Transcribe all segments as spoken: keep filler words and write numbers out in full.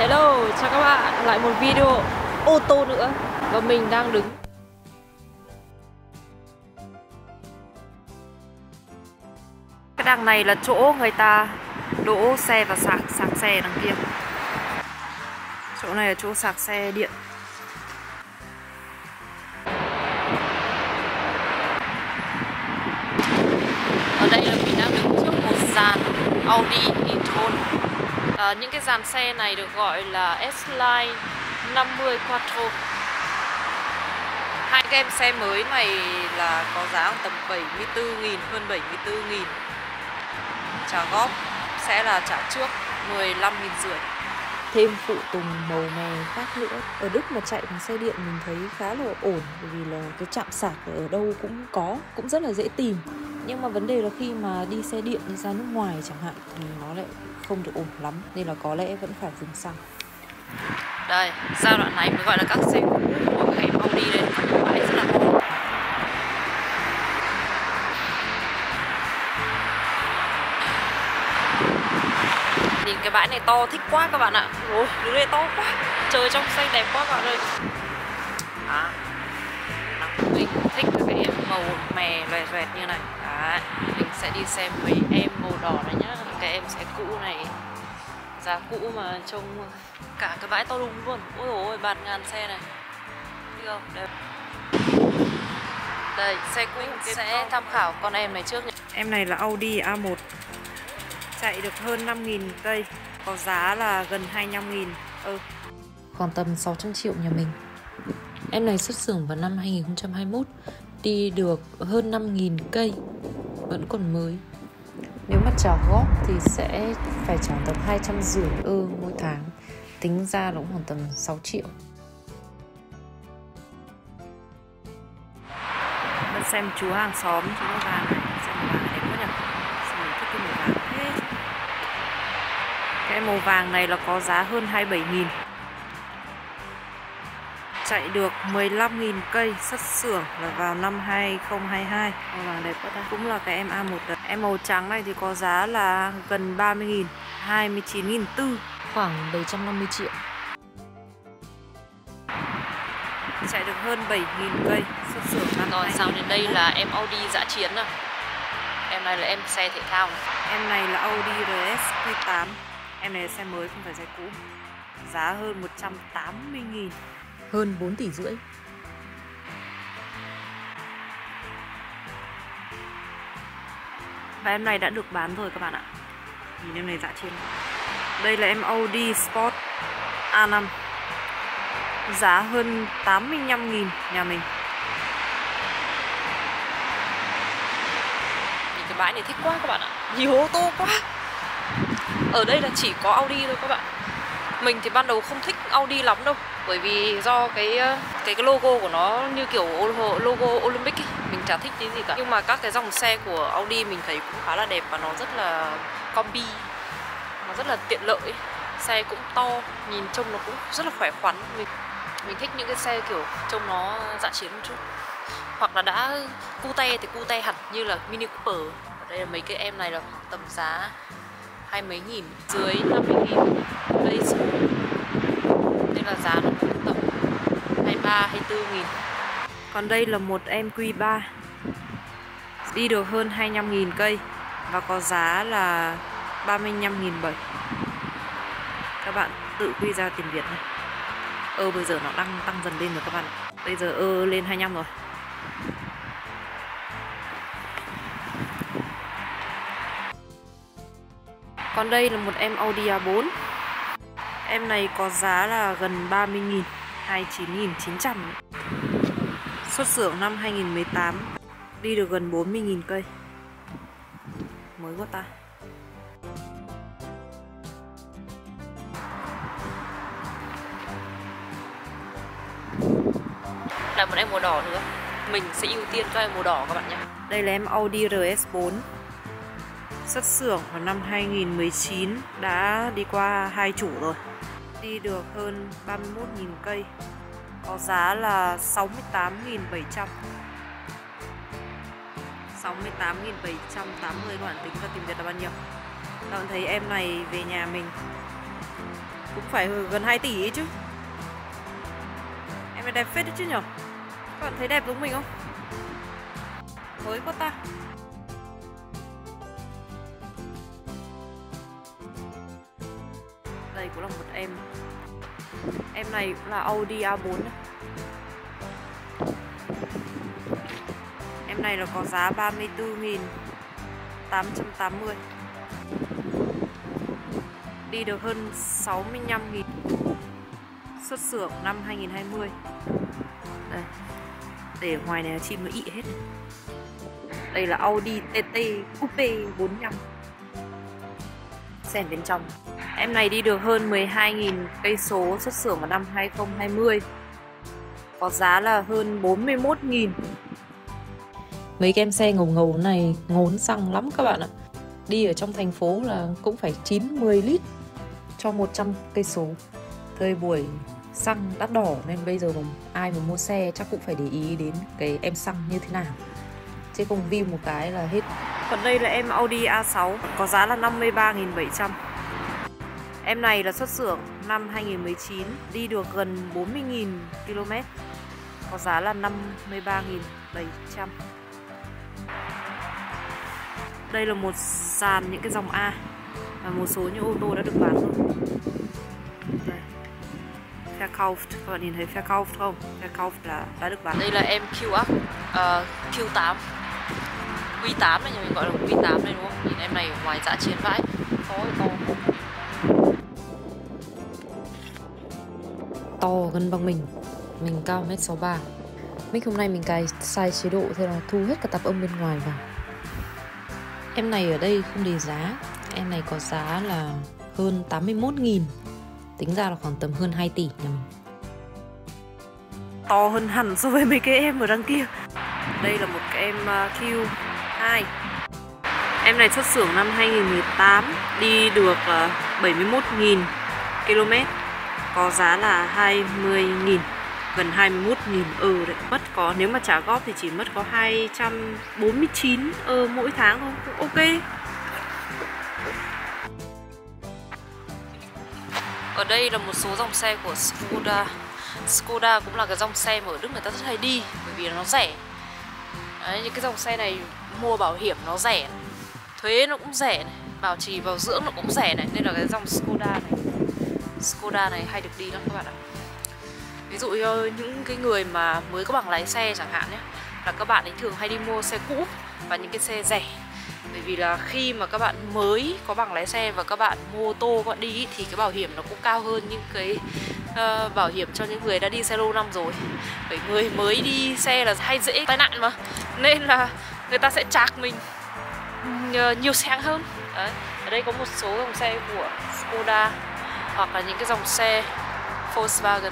Hello, chào các bạn, lại một video ô tô nữa. Và mình đang đứng cái đằng này là chỗ người ta đỗ xe và sạc, sạc xe đằng kia. Chỗ này là chỗ sạc xe điện. Ở đây là mình đang đứng trước một dàn Audi e-tron. À, những cái dàn xe này được gọi là S-Line năm mươi Quattro. Hai cái em xe mới này là có giá tầm bảy mươi tư nghìn, hơn bảy mươi tư nghìn. Trả góp sẽ là trả trước mười lăm nghìn rưỡi. Thêm phụ tùng màu mè khác nữa. Ở Đức mà chạy bằng xe điện mình thấy khá là ổn, bởi vì là cái trạm sạc ở đâu cũng có, cũng rất là dễ tìm. Nhưng mà vấn đề là khi mà đi xe điện đi ra nước ngoài chẳng hạn thì nó lại không được ổn lắm, nên là có lẽ vẫn phải dùng xăng. Đây, giai đoạn này mới gọi là các xe cũ của các em Audi đây, bãi rất là to. Nhìn cái bãi này to thích quá các bạn ạ. Ôi, đứng đây to quá. Trời trong xanh đẹp quá các bạn ơi. À, mình thích cái màu mè loè loẹt như này. Đấy, mình sẽ đi xem mấy em màu đỏ này nhá. Cái em xe cũ này, giá cũ mà trông cả cái bãi to đùng luôn. Ôi dồi ôi, bạt ngàn xe này. Thấy không? Đây. Đây, xe cũ sẽ tham khảo con em này trước nhé. Em này là Audi A một. Chạy được hơn năm nghìn cây, có giá là gần hai mươi lăm nghìn. Ừ. Khoảng tầm sáu trăm triệu nhà mình. Em này xuất xưởng vào năm hai nghìn không trăm hai mươi mốt, đi được hơn năm nghìn cây, vẫn còn mới. Nếu mà trả góp thì sẽ phải trả tầm hai trăm rưỡi ơ mỗi tháng, tính ra cũng khoảng tầm sáu triệu. Mình xem chú hàng xóm, chú màu vàng này, xem màu vàng đẹp quá nhỉ. Sao mình thích cái màu vàng thế? Cái màu vàng này là có giá hơn hai mươi bảy nghìn. Chạy được mười lăm nghìn cây, xuất xưởng là vào năm hai không hai hai. Màu vàng đẹp quá ta. Cũng là cái em A một đấy. Em màu trắng này thì có giá là gần ba mươi nghìn, hai mươi chín nghìn tư, khoảng bảy trăm năm mươi triệu. Chạy được hơn bảy nghìn cây, xuất xưởng năm rồi. Sau đến đây là em Audi dã chiến nào. Em này là em xe thể thao này. Em này là Audi R S Q tám. Em này là xe mới không phải xe cũ. Giá hơn một trăm tám mươi nghìn, hơn bốn tỷ rưỡi. Và em này đã được bán rồi các bạn ạ. Nhìn em này dã chiến. Đây là em Audi Sport A năm. Giá hơn tám mươi lăm nghìn nhà mình. Nhìn cái bãi này thích quá các bạn ạ. Nhiều ô tô quá. Ở đây là chỉ có Audi thôi các bạn. Mình thì ban đầu không thích Audi lắm đâu, bởi vì do cái cái, cái logo của nó như kiểu logo Olympic ấy. Mình chả thích cái gì cả. Nhưng mà các cái dòng xe của Audi mình thấy cũng khá là đẹp và nó rất là combi, nó rất là tiện lợi ấy. Xe cũng to, nhìn trông nó cũng rất là khỏe khoắn. Mình mình thích những cái xe kiểu trông nó dã chiến một chút, hoặc là đã cute thì cute hẳn như là Mini Cooper. Ở đây là mấy cái em này là tầm giá hai mấy nghìn, dưới năm mươi nghìn đây số. Nên là giá nó cũng tầm hai mươi ba, hai mươi tư nghìn. Còn đây là một em Q ba, đi được hơn hai mươi lăm nghìn cây và có giá là ba mươi lăm nghìn bảy. Các bạn tự quy ra tiền Việt này. Ơ bây giờ nó đang tăng dần lên rồi các bạn. Bây giờ ơ lên hai mươi lăm rồi. Còn đây là một em Audi A bốn. Em này có giá là gần ba mươi nghìn, hai mươi chín nghìn chín trăm. Xuất xưởng năm hai nghìn không trăm mười tám, đi được gần bốn mươi nghìn cây. Mới quá ta. Lại một em màu đỏ nữa. Mình sẽ ưu tiên cho em màu đỏ các bạn nhé. Đây là em Audi R S bốn. Xuất xưởng vào năm hai nghìn không trăm mười chín, đã đi qua hai chủ rồi. Đi được hơn ba mươi mốt nghìn cây. Có giá là sáu mươi tám nghìn bảy trăm. sáu mươi tám nghìn bảy trăm tám mươi, các bạn tính ra tiền Việt là bao nhiêu? Các bạn thấy em này về nhà mình cũng phải gần hai tỷ ấy chứ. Em này đẹp phết đấy chứ nhở? Các bạn thấy đẹp giống mình không? Mới quá ta. Đây cũng là một em. Em này cũng là Audi A bốn này. Em này là có giá ba mươi tư nghìn tám trăm tám mươi. Đi được hơn sáu mươi lăm nghìn. Xuất xưởng năm hai nghìn không trăm hai mươi. Đây. Để ở ngoài này là chim nó ị hết. Đây là Audi tê tê Coupe bốn mươi lăm. Xem bên trong. Em này đi được hơn mười hai nghìn cây số, xuất xưởng vào năm hai nghìn không trăm hai mươi. Có giá là hơn bốn mươi mốt nghìn. Mấy cái em xe ngầu ngầu này ngốn xăng lắm các bạn ạ. Đi ở trong thành phố là cũng phải chín mười lít cho một trăm cây số. Thời buổi xăng đắt đỏ nên bây giờ mà ai mà mua xe chắc cũng phải để ý đến cái em xăng như thế nào. Chứ không view một cái là hết. Còn đây là em Audi A sáu, có giá là năm mươi ba nghìn bảy trăm. Em này là xuất xưởng năm hai nghìn không trăm mười chín, đi được gần bốn mươi nghìn ki lô mét. Có giá là năm mươi ba nghìn bảy trăm. Đây là một sàn những cái dòng A. Và một số những ô tô đã được bán rồi. Đây. Verkauft, các bạn nhìn thấy Verkauft không? Verkauft là đã được bán. Đây là em Q up, uh, Q tám. Q tám này, mình gọi là Q tám này đúng không? Nhìn em này ở ngoài dã chiến vãi. To hay to? To gần bằng mình. Mình cao một mét sáu mươi ba. Mic hôm nay mình cài sai chế độ thế là thu hết cả tạp âm bên ngoài vào. Em này ở đây không đề giá. Em này có giá là hơn tám mươi mốt nghìn. Tính ra là khoảng tầm hơn hai tỷ nhà mình. To hơn hẳn so với mấy cái em ở đằng kia. Đây là một cái em Q hai. Em này xuất xưởng năm hai nghìn không trăm mười tám, đi được bảy mươi mốt nghìn ki lô mét. Có giá là hai mươi nghìn, gần hai mươi mốt nghìn ơ đấy. Mất có, nếu mà trả góp thì chỉ mất có hai trăm bốn mươi chín ơ mỗi tháng thôi, cũng ok. Ở đây là một số dòng xe của Skoda. Skoda cũng là cái dòng xe mà ở Đức người ta rất hay đi, bởi vì nó rẻ. Đấy, những cái dòng xe này mua bảo hiểm nó rẻ, thuế nó cũng rẻ này, bảo trì bảo dưỡng nó cũng rẻ này, nên là cái dòng Skoda này, Skoda này hay được đi lắm các bạn ạ. Ví dụ như những cái người mà mới có bằng lái xe chẳng hạn nhé, là các bạn ấy thường hay đi mua xe cũ và những cái xe rẻ. Bởi vì là khi mà các bạn mới có bằng lái xe và các bạn mua ô tô các bạn đi ý, thì cái bảo hiểm nó cũng cao hơn những cái uh, bảo hiểm cho những người đã đi xe lâu năm rồi. Bởi người mới đi xe là hay dễ tai nạn mà, nên là người ta sẽ trạc mình uh, nhiều xe hơn. Đấy. Ở đây có một số dòng xe của Skoda hoặc là những cái dòng xe Volkswagen.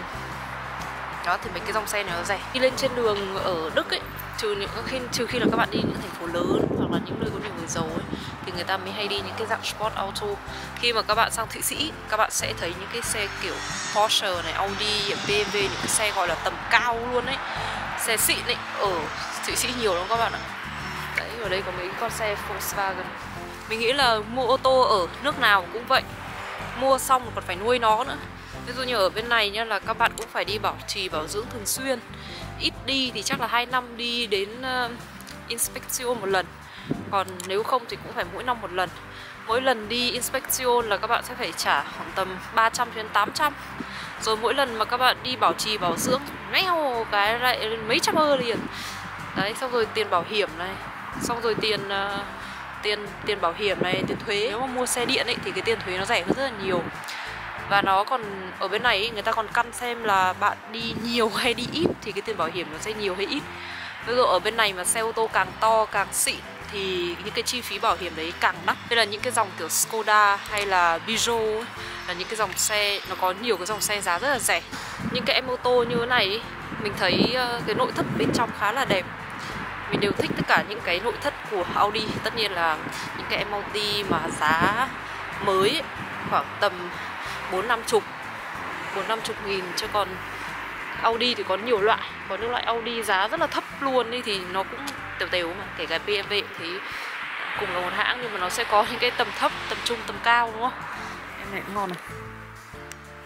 Đó thì mấy cái dòng xe này nó rẻ. Đi lên trên đường ở Đức ấy, trừ những khi trừ khi là các bạn đi những thành phố lớn hoặc là những nơi có nhiều người giàu ấy, thì người ta mới hay đi những cái dạng sport auto. Khi mà các bạn sang Thụy Sĩ, các bạn sẽ thấy những cái xe kiểu Porsche này, Audi, bê em vê, những cái xe gọi là tầm cao luôn ấy, xe xịn ấy, ở Thụy Sĩ nhiều lắm các bạn ạ. Đấy, ở đây có mấy con xe Volkswagen. Mình nghĩ là mua ô tô ở nước nào cũng vậy, mua xong còn phải nuôi nó nữa. Ví dụ như ở bên này nhá, là các bạn cũng phải đi bảo trì bảo dưỡng thường xuyên. Ít đi thì chắc là hai năm đi đến uh, inspection một lần. Còn nếu không thì cũng phải mỗi năm một lần. Mỗi lần đi inspection là các bạn sẽ phải trả khoảng tầm ba trăm đến tám trăm. Rồi mỗi lần mà các bạn đi bảo trì bảo dưỡng mèo cái lại mấy trăm ơ liền. Đấy, xong rồi tiền bảo hiểm này, xong rồi tiền uh, tiền tiền bảo hiểm này, tiền thuế. Nếu mà mua xe điện ấy thì cái tiền thuế nó rẻ hơn rất là nhiều. Và nó còn ở bên này người ta còn căn xem là bạn đi nhiều hay đi ít thì cái tiền bảo hiểm nó sẽ nhiều hay ít. Ví dụ ở bên này mà xe ô tô càng to càng xịn thì những cái chi phí bảo hiểm đấy càng đắt. Đây là những cái dòng kiểu Skoda hay là Peugeot ấy, là những cái dòng xe nó có nhiều cái dòng xe giá rất là rẻ. Những cái em ô tô như thế này mình thấy cái nội thất bên trong khá là đẹp. Mình đều thích tất cả những cái nội thất của Audi. Tất nhiên là những cái em Audi mà giá mới ấy, khoảng tầm bốn năm chục bốn năm chục nghìn, chứ còn Audi thì có nhiều loại. Có những loại Audi giá rất là thấp luôn đi thì nó cũng đều đều mà. Kể cả bê em vê thì cùng là một hãng nhưng mà nó sẽ có những cái tầm thấp, tầm trung, tầm cao đúng không? Em này cũng ngon này.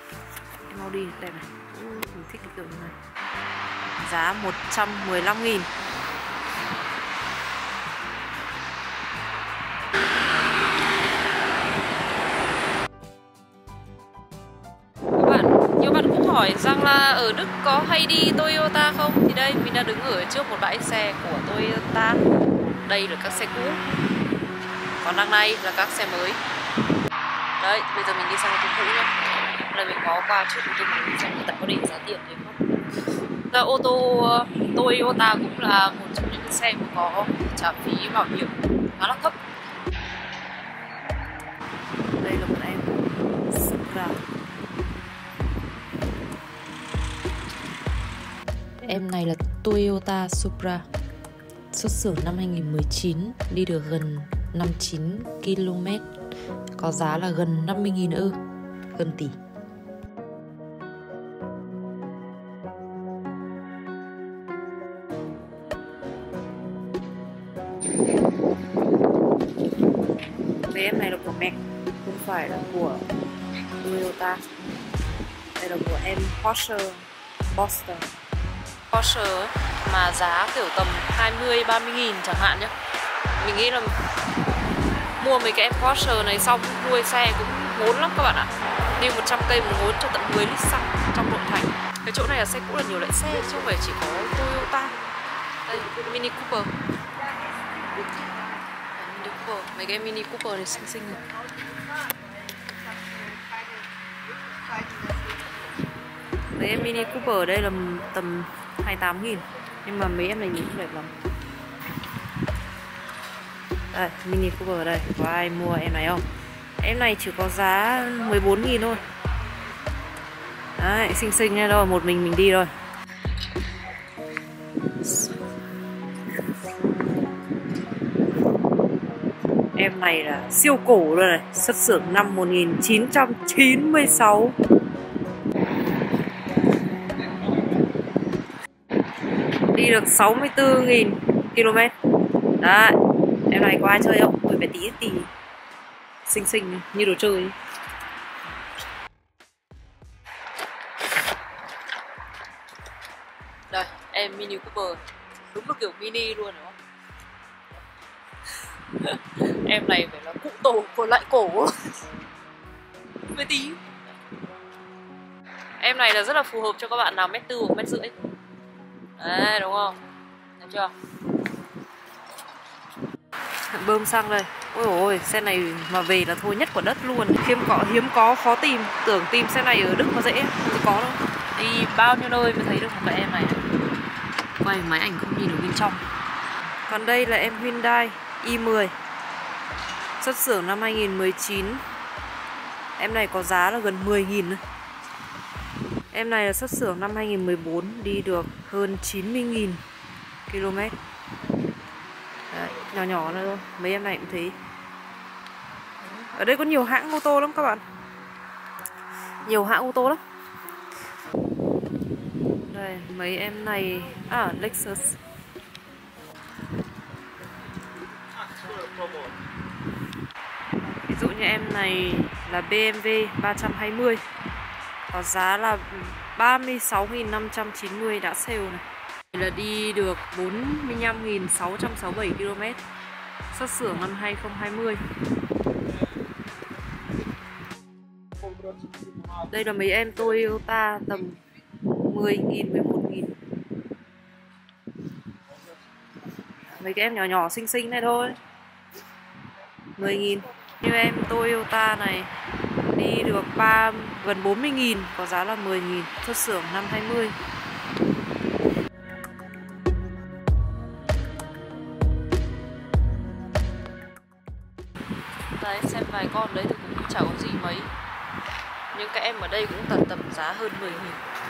em Audi đẹp này. Ừ, mình thích cái kiểu như này. Giá một trăm mười lăm nghìn. Các bạn, nhiều bạn cũng hỏi rằng là ở Đức có hay đi Toyota không? Thì đây, mình đã đứng ở trước một bãi xe của Toyota. Đây là các xe cũ, còn đằng này là các xe mới. Đấy, bây giờ mình đi sang cái cũ nhá. Đây mình có qua trước ô tô mới xem người ta có định giá tiền đấy không. Ra ô tô Toyota cũng là một trong những cái xe mà có trả phí bảo hiểm khá là thấp. Đây là một em Supra. Em này là Toyota Supra, xuất xưởng năm hai nghìn không trăm mười chín, đi được gần năm mươi chín ki lô mét, có giá là gần năm mươi nghìn ơ, gần tỷ. Cái em này là của mẹ, không phải là của Toyota. Đây là của em Porsche Boxster. Porsche mà giá kiểu tầm hai mươi ba mươi nghìn chẳng hạn nhá. Mình nghĩ là mua mấy cái em Porsche này xong nuôi xe cũng ngốn lắm các bạn ạ. Đi một trăm cây một ngốn cho tận mười lít xăng trong nội thành. Cái chỗ này là xe cũ là nhiều loại xe chứ không phải chỉ có Toyota. Đây, Mini Cooper. Mini Cooper, mấy cái Mini Cooper này xinh xinh này. Mấy em Mini Cooper ở đây là tầm hai mươi tám nghìn. Nhưng mà mấy em này nhìn không đẹp lắm. Đây, Mini Cooper ở đây. Có ai mua em này không? Em này chỉ có giá mười bốn nghìn thôi. Đấy, xinh xinh nha, rồi một mình mình đi rồi. Em này là siêu cổ luôn này, xuất xưởng năm một nghìn chín trăm chín mươi sáu. Đi được sáu mươi tư nghìn ki lô mét. Đấy, em này có ai chơi không? Ui, bé tí tí xinh xinh như đồ chơi. Đây, em Mini Cooper. Đúng là kiểu mini luôn đúng không? Em này phải là cụ tổ của lại cổ. Bé tí. Em này là rất là phù hợp cho các bạn nào mét tư hoặc mét rưỡi. Đấy, đúng không? Thấy chưa? Bơm xăng đây. Ôi ôi, xe này mà về là thôi nhất quả đất luôn. Hiếm có, hiếm có, khó tìm. Tưởng tìm xe này ở Đức mà dễ, không có đâu. Đi bao nhiêu nơi mới thấy được một cái em này. Quay máy ảnh không nhìn được bên trong. Còn đây là em Hyundai i mười, xuất xưởng năm hai nghìn không trăm mười chín. Em này có giá là gần mười nghìn thôi. Em này là xuất xưởng năm hai nghìn không trăm mười bốn, đi được hơn chín mươi nghìn ki lô mét. Đấy, nhỏ nhỏ nữa thôi. Mấy em này cũng thế. Ở đây có nhiều hãng ô tô lắm các bạn. Nhiều hãng ô tô lắm. Đây, mấy em này. À, Lexus. Ví dụ như em này là bê em vê ba trăm hai mươi, có giá là ba mươi sáu nghìn năm trăm chín mươi, đã sale này. Là đi được bốn mươi lăm nghìn sáu trăm sáu mươi bảy ki lô mét, xuất xưởng năm hai nghìn không trăm hai mươi. Đây là mấy em Toyota tầm mười nghìn, mười một nghìn. Mấy cái em nhỏ nhỏ xinh xinh này thôi, mười nghìn. Như em Toyota này đi được ba, gần bốn mươi nghìn, có giá là mười nghìn, xuất xưởng năm hai mươi. Đấy, xem vài con đấy thì cũng chả có gì mấy. Nhưng các em ở đây cũng tầm tầm giá hơn mười nghìn.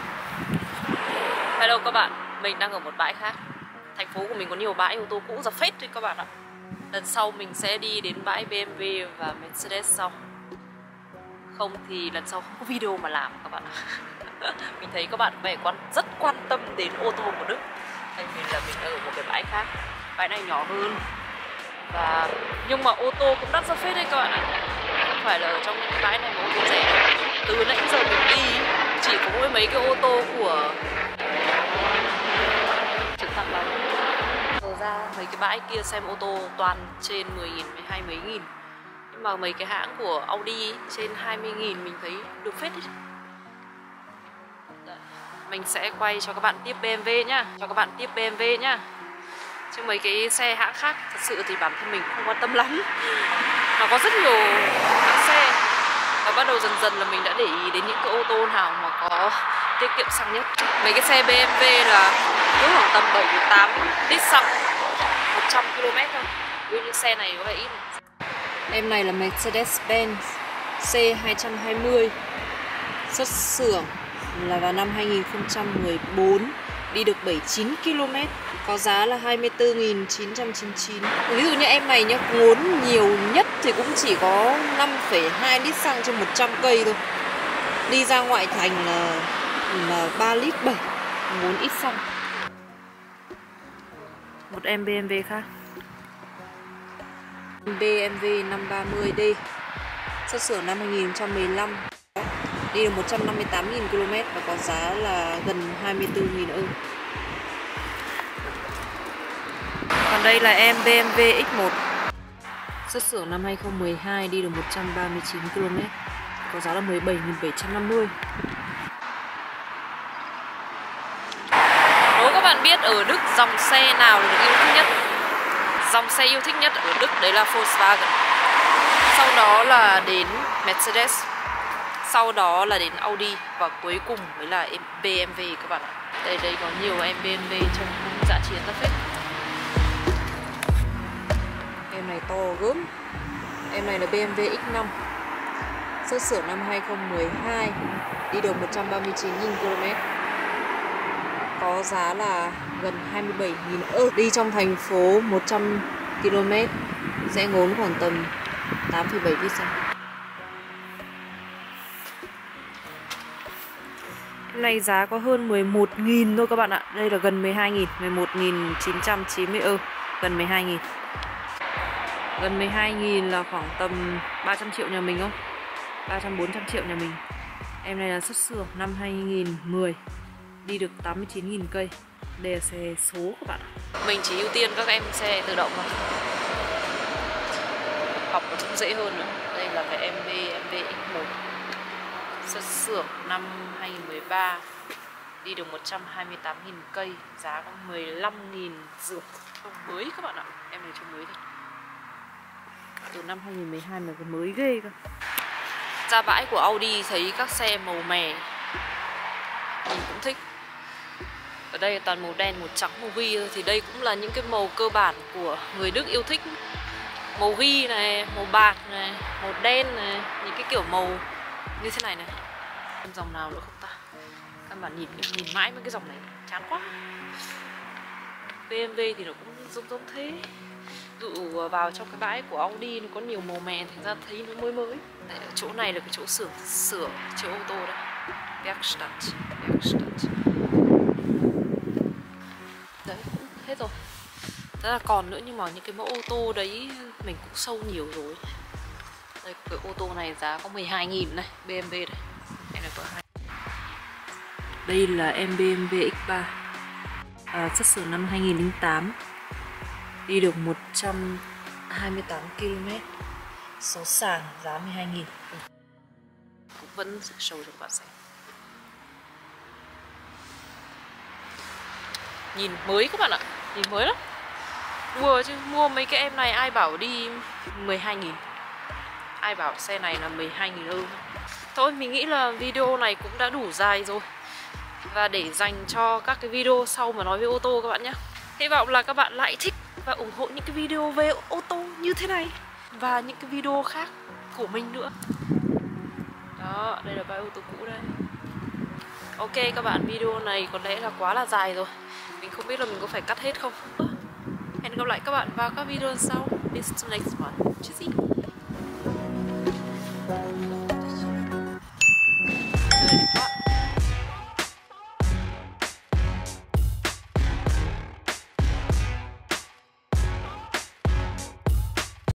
Hello các bạn, mình đang ở một bãi khác. Thành phố của mình có nhiều bãi ô tô cũ ra phết thôi các bạn ạ. Lần sau mình sẽ đi đến bãi bê em vê và Mercedes sau. Không thì lần sau không có video mà làm các bạn ạ. Mình thấy các bạn có vẻ quan, rất quan tâm đến ô tô của Đức. Nên mình là mình đang ở một cái bãi khác. Bãi này nhỏ hơn. Và nhưng mà ô tô cũng đắt ra phết đấy các bạn ạ. Không phải là ở trong cái bãi này mà ô tô rẻ đâu. Từ nãy giờ mình đi chỉ mấy cái ô tô của trực thăng lắm. Giờ ra mấy cái bãi kia xem ô tô toàn trên mười nghìn, mười hai mấy nghìn. Nhưng mà mấy cái hãng của Audi trên hai mươi nghìn mình thấy được phết đấy. Mình sẽ quay cho các bạn tiếp bê em vê nhá, cho các bạn tiếp bê em vê nhá. Chứ mấy cái xe hãng khác thật sự thì bản thân mình không quan tâm lắm. Nó có rất nhiều hãng xe. Và bắt đầu dần dần là mình đã để ý đến những cái ô tô nào mà có tiết kiệm xăng nhất. Mấy cái xe bê em vê là cứ khoảng tầm bảy đến tám lít xăng một trăm ki lô mét thôi. Ví dụ như xe này có vẻ ít. Em này là Mercedes-Benz C hai hai không, xuất xưởng là vào năm hai nghìn không trăm mười bốn, đi được bảy mươi chín ki lô mét, có giá là hai mươi tư nghìn chín trăm chín mươi chín. Ví dụ như em này nhá, ngốn nhiều nhất thì cũng chỉ có năm phẩy hai lít xăng trên một trăm cây thôi. Đi ra ngoại thành là, là ba lít bảy, ngốn ít xăng. Một em bê em vê khác, bê em vê năm ba mươi D, xuất xưởng năm hai nghìn không trăm mười lăm, đi được một trăm năm mươi tám nghìn ki lô mét và có giá là gần hai mươi tư nghìn ơ. Còn đây là em bê em vê X một, xuất xưởng năm hai nghìn không trăm mười hai, đi được một trăm ba mươi chín ki lô mét, có giá là mười bảy nghìn bảy trăm năm mươi. Nếu các bạn biết ở Đức dòng xe nào là được yêu thích nhất, dòng xe yêu thích nhất ở Đức đấy là Volkswagen, sau đó là đến Mercedes, sau đó là đến Audi và cuối cùng mới là bê em vê các bạn ạ. Đây đây có nhiều em bê em vê trong dã chiến rất phết. Em này to gớm. Em này là bê em vê X năm, xuất xưởng năm hai nghìn không trăm mười hai, đi được một trăm ba mươi chín nghìn ki lô mét, có giá là gần hai mươi bảy nghìn ơ. Đi trong thành phố một trăm ki lô mét sẽ ngốn khoảng tầm tám phẩy bảy lít xăng. Cái này giá có hơn mười một nghìn thôi các bạn ạ. Đây là gần mười hai nghìn, mười một nghìn chín trăm chín mươi ơ, gần mười hai nghìn. Gần mười hai nghìn là khoảng tầm ba trăm triệu nhà mình không? ba trăm bốn trăm triệu nhà mình. Em này là xuất xưởng năm hai nghìn không trăm mười, đi được tám mươi chín nghìn cây. Đây là xe số các bạn ạ. Mình chỉ ưu tiên các em xe tự động thôi. Học nó cũng dễ hơn nữa. Đây là cái em bê em vê X một, xuất xưởng năm hai nghìn không trăm mười ba, đi được một trăm hai mươi tám nghìn cây, giá có mười lăm nghìn rưỡi. Trông mới các bạn ạ. Em này trông mới thật. Từ năm hai nghìn không trăm mười hai mà còn mới ghê cơ. Ra bãi của Audi thấy các xe màu mè mình cũng thích. Ở đây toàn màu đen, màu trắng, màu ghi thôi. Thì đây cũng là những cái màu cơ bản của người Đức yêu thích. Màu ghi này, màu bạc này, màu đen này, những cái kiểu màu như thế này này. Dòng nào nữa không ta? Các bạn nhìn nhìn mãi mấy cái dòng này chán quá. bê em vê thì nó cũng giống giống thế. Dụ vào trong cái bãi của Audi nó có nhiều màu mè, thành ra thấy nó mới mới. Đấy, ở chỗ này là cái chỗ sửa sửa chiếc ô tô đấy. Werkstatt, Werkstatt. Đấy, cũng hết rồi. Thế là còn nữa, nhưng mà những cái mẫu ô tô đấy mình cũng sâu nhiều rồi. Đây, cái ô tô này giá có mười hai nghìn này, bê em vê đây. Đây là hai. Đây là em bê em vê X ba, à, xuất xưởng năm hai nghìn không trăm lẻ tám, đi được một trăm hai mươi tám ki lô mét, số sàn, giá mười hai nghìn. Cũng vẫn show cho các bạn xem. Nhìn mới các bạn ạ, nhìn mới lắm. Mua chứ, mua mấy cái em này ai bảo đi mười hai nghìn. Ai bảo xe này là mười hai nghìn ơ. Thôi mình nghĩ là video này cũng đã đủ dài rồi. Và để dành cho các cái video sau mà nói về ô tô các bạn nhé. Hy vọng là các bạn lại thích và ủng hộ những cái video về ô tô như thế này. Và những cái video khác của mình nữa. Đó, đây là bãi ô tô cũ đây. Ok các bạn, video này có lẽ là quá là dài rồi. Mình không biết là mình có phải cắt hết không. Hẹn gặp lại các bạn vào các video sau. This is the next one. Cheers.